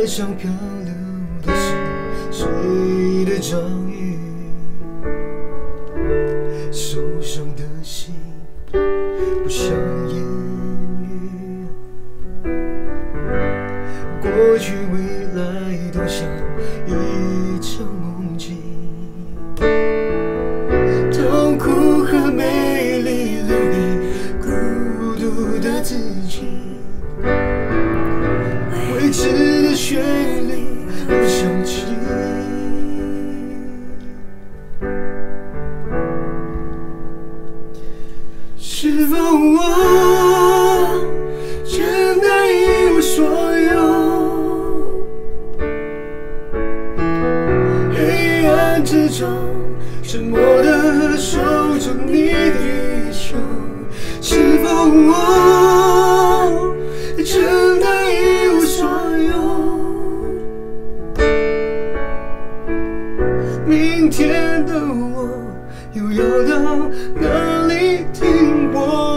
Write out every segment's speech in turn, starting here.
海上漂流的是谁的掌语？受伤的心不想言语，过去未来都像一场梦境，痛苦和美丽留给孤独的自己。未知的旋律又响起，是否我真的一无所有？黑暗之中，沉默地守着你的手。是否我真的一无所有？明天的我又要到哪里停泊？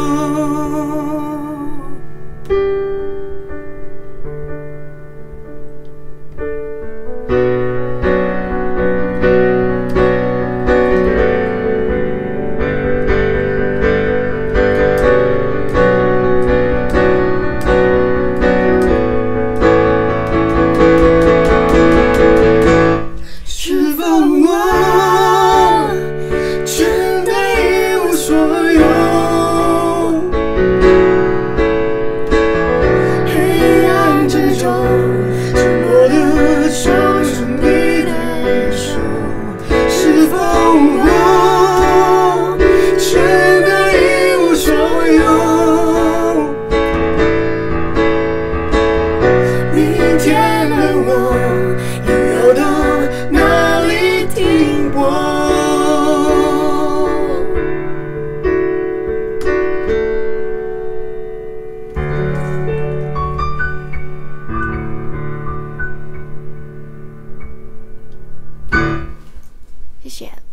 是否我真的一无所有？黑暗之中，沉默地守着你的手。是否我真的一无所有？明天的我又要到哪里停泊？ 谢谢。